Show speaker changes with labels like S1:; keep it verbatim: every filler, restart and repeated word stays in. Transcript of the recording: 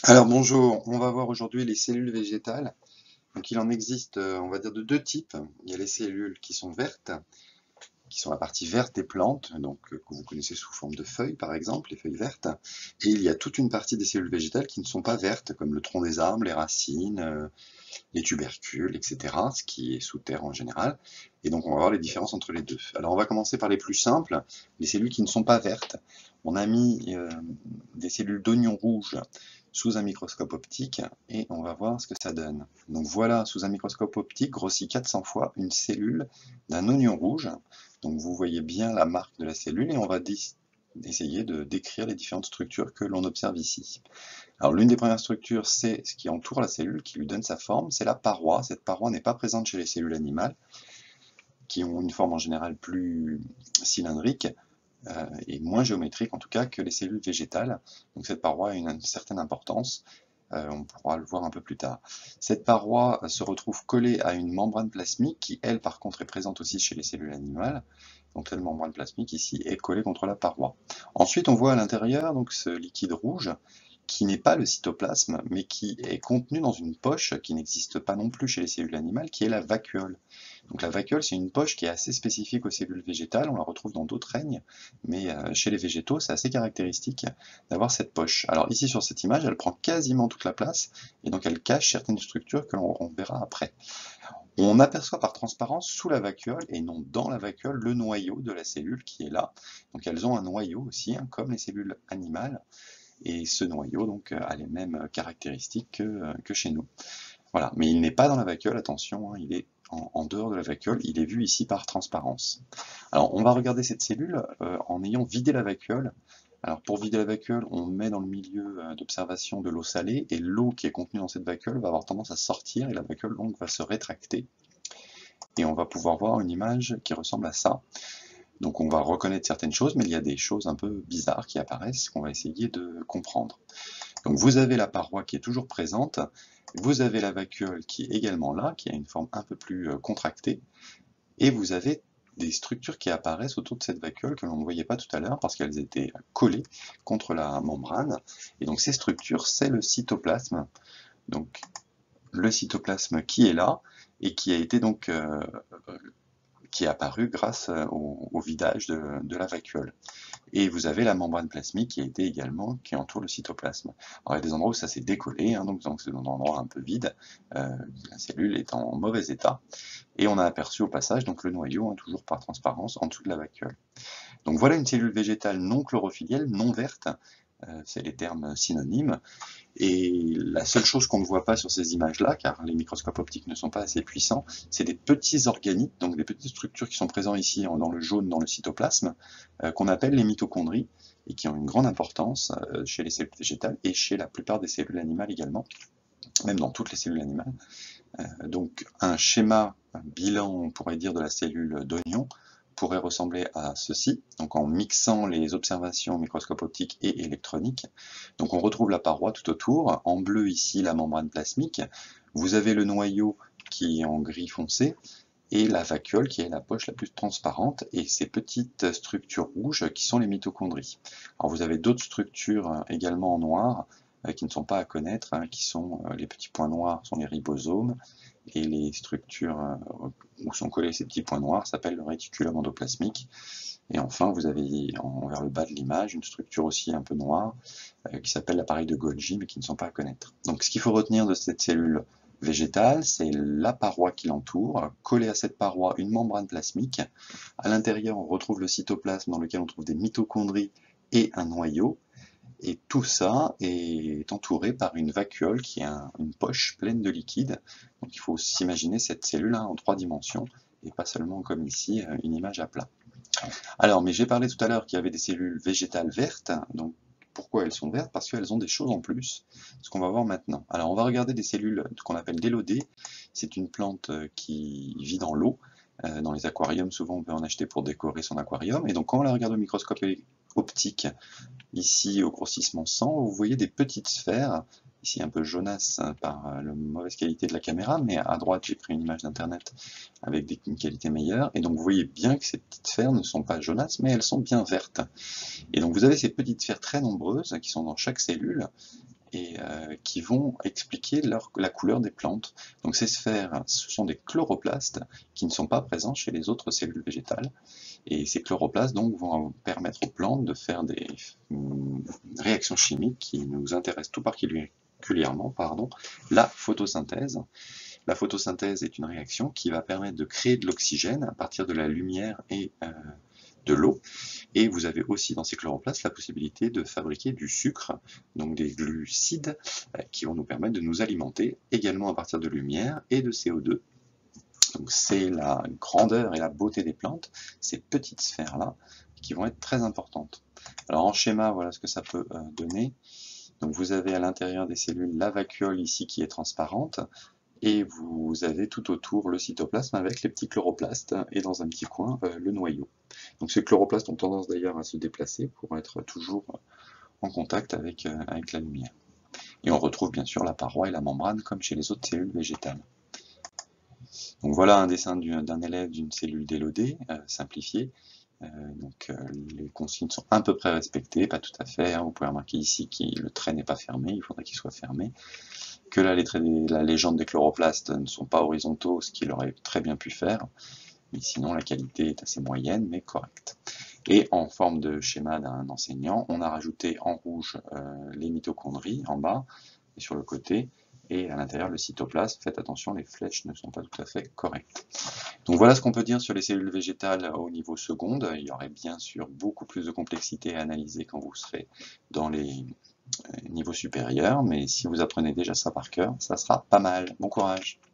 S1: Alors bonjour, on va voir aujourd'hui les cellules végétales. Donc il en existe, euh, on va dire, de deux types. Il y a les cellules qui sont vertes, qui sont la partie verte des plantes, donc euh, que vous connaissez sous forme de feuilles par exemple, les feuilles vertes. Et il y a toute une partie des cellules végétales qui ne sont pas vertes, comme le tronc des arbres, les racines, euh, les tubercules, et cetera, ce qui est sous terre en général. Et donc on va voir les différences entre les deux. Alors on va commencer par les plus simples, les cellules qui ne sont pas vertes. On a mis euh, des cellules d'oignon rouge sous un microscope optique et on va voir ce que ça donne. Donc voilà, sous un microscope optique, grossi quatre cents fois, une cellule d'un oignon rouge. Donc vous voyez bien la marque de la cellule et on va essayer de décrire les différentes structures que l'on observe ici. Alors l'une des premières structures, c'est ce qui entoure la cellule, qui lui donne sa forme, c'est la paroi. Cette paroi n'est pas présente chez les cellules animales, qui ont une forme en général plus cylindrique, euh, et moins géométrique en tout cas que les cellules végétales. Donc cette paroi a une, une certaine importance, euh, on pourra le voir un peu plus tard. Cette paroi se retrouve collée à une membrane plasmique qui, elle, par contre, est présente aussi chez les cellules animales. Donc cette membrane plasmique ici est collée contre la paroi. Ensuite, on voit à l'intérieur donc ce liquide rouge qui n'est pas le cytoplasme, mais qui est contenu dans une poche qui n'existe pas non plus chez les cellules animales, qui est la vacuole. Donc la vacuole, c'est une poche qui est assez spécifique aux cellules végétales, on la retrouve dans d'autres règnes, mais euh, chez les végétaux, c'est assez caractéristique d'avoir cette poche. Alors ici sur cette image, elle prend quasiment toute la place, et donc elle cache certaines structures que l'on verra après. On aperçoit par transparence sous la vacuole, et non dans la vacuole, le noyau de la cellule qui est là. Donc elles ont un noyau aussi, hein, comme les cellules animales, et ce noyau donc a les mêmes caractéristiques que, que chez nous. Voilà, mais il n'est pas dans la vacuole, attention, hein, il est en, en dehors de la vacuole, il est vu ici par transparence. Alors on va regarder cette cellule euh, en ayant vidé la vacuole. Alors pour vider la vacuole, on met dans le milieu euh, d'observation de l'eau salée, et l'eau qui est contenue dans cette vacuole va avoir tendance à sortir, et la vacuole donc va se rétracter, et on va pouvoir voir une image qui ressemble à ça. Donc on va reconnaître certaines choses, mais il y a des choses un peu bizarres qui apparaissent qu'on va essayer de comprendre. Donc vous avez la paroi qui est toujours présente, vous avez la vacuole qui est également là, qui a une forme un peu plus contractée, et vous avez des structures qui apparaissent autour de cette vacuole que l'on ne voyait pas tout à l'heure parce qu'elles étaient collées contre la membrane. Et donc ces structures, c'est le cytoplasme. Donc le cytoplasme qui est là et qui a été donc euh, qui est apparu grâce au, au vidage de, de la vacuole. Et vous avez la membrane plasmique qui a été également, qui entoure le cytoplasme. Alors il y a des endroits où ça s'est décollé, hein, donc c'est un endroit un peu vide, euh, la cellule est en mauvais état, et on a aperçu au passage donc le noyau, hein, toujours par transparence, en dessous de la vacuole. Donc voilà une cellule végétale non chlorophyllienne, non verte, euh, c'est les termes synonymes, et la seule chose qu'on ne voit pas sur ces images-là, car les microscopes optiques ne sont pas assez puissants, c'est des petits organites, donc des petites structures qui sont présentes ici dans le jaune, dans le cytoplasme, euh, qu'on appelle les mitochondries, et qui ont une grande importance euh, chez les cellules végétales et chez la plupart des cellules animales également, même dans toutes les cellules animales. Euh, donc un schéma, un bilan, on pourrait dire, de la cellule d'oignon, pourrait ressembler à ceci, donc en mixant les observations au microscope optique et électronique. Donc on retrouve la paroi tout autour, en bleu ici la membrane plasmique, vous avez le noyau qui est en gris foncé, et la vacuole qui est la poche la plus transparente, et ces petites structures rouges qui sont les mitochondries. Alors vous avez d'autres structures également en noir, euh, qui ne sont pas à connaître, hein, qui sont euh, les petits points noirs sont les ribosomes, et les structures euh, où sont collés ces petits points noirs s'appellent le réticulum endoplasmique. Et enfin, vous avez en, vers le bas de l'image une structure aussi un peu noire euh, qui s'appelle l'appareil de Golgi, mais qui ne sont pas à connaître. Donc ce qu'il faut retenir de cette cellule végétale, c'est la paroi qui l'entoure, collée à cette paroi une membrane plasmique. À l'intérieur, on retrouve le cytoplasme dans lequel on trouve des mitochondries et un noyau. Et tout ça est entouré par une vacuole qui est un, une poche pleine de liquide. Donc il faut s'imaginer cette cellule hein, en trois dimensions, et pas seulement comme ici, une image à plat. Alors, mais j'ai parlé tout à l'heure qu'il y avait des cellules végétales vertes. Donc pourquoi elles sont vertes? Parce qu'elles ont des choses en plus, ce qu'on va voir maintenant. Alors on va regarder des cellules qu'on appelle d'Élodée. C'est une plante qui vit dans l'eau. Dans les aquariums, souvent on peut en acheter pour décorer son aquarium. Et donc quand on la regarde au microscope optique, ici au grossissement cent, vous voyez des petites sphères, ici un peu jaunasse par la mauvaise qualité de la caméra, mais à droite j'ai pris une image d'internet avec des, une qualité meilleure, et donc vous voyez bien que ces petites sphères ne sont pas jaunasses, mais elles sont bien vertes. Et donc vous avez ces petites sphères très nombreuses qui sont dans chaque cellule, et euh, qui vont expliquer leur, la couleur des plantes. Donc ces sphères, ce sont des chloroplastes qui ne sont pas présents chez les autres cellules végétales. Et ces chloroplastes donc vont permettre aux plantes de faire des hum, réactions chimiques qui nous intéressent tout particulièrement, pardon, la photosynthèse. La photosynthèse est une réaction qui va permettre de créer de l'oxygène à partir de la lumière et euh, de l'eau. Et vous avez aussi dans ces chloroplastes la possibilité de fabriquer du sucre, donc des glucides, euh, qui vont nous permettre de nous alimenter également à partir de lumière et de C O deux. Donc c'est la grandeur et la beauté des plantes, ces petites sphères-là, qui vont être très importantes. Alors en schéma, voilà ce que ça peut euh, donner. Donc vous avez à l'intérieur des cellules la vacuole ici qui est transparente, et vous avez tout autour le cytoplasme avec les petits chloroplastes, et dans un petit coin euh, le noyau. Donc ces chloroplastes ont tendance d'ailleurs à se déplacer pour être toujours en contact avec, euh, avec la lumière. Et on retrouve bien sûr la paroi et la membrane comme chez les autres cellules végétales. Donc voilà un dessin d'un élève d'une cellule d'Élodée, euh, simplifié. Euh, donc euh, les consignes sont à peu près respectées, pas tout à fait. Hein. Vous pouvez remarquer ici que le trait n'est pas fermé, il faudrait qu'il soit fermé. Que là, les traits des, la légende des chloroplastes ne sont pas horizontaux, ce qu'il aurait très bien pu faire. Mais sinon, la qualité est assez moyenne, mais correcte. Et en forme de schéma d'un enseignant, on a rajouté en rouge euh, les mitochondries en bas et sur le côté, et à l'intérieur le cytoplasme. Faites attention, les flèches ne sont pas tout à fait correctes. Donc voilà ce qu'on peut dire sur les cellules végétales au niveau seconde. Il y aurait bien sûr beaucoup plus de complexité à analyser quand vous serez dans les niveaux supérieurs, mais si vous apprenez déjà ça par cœur, ça sera pas mal. Bon courage!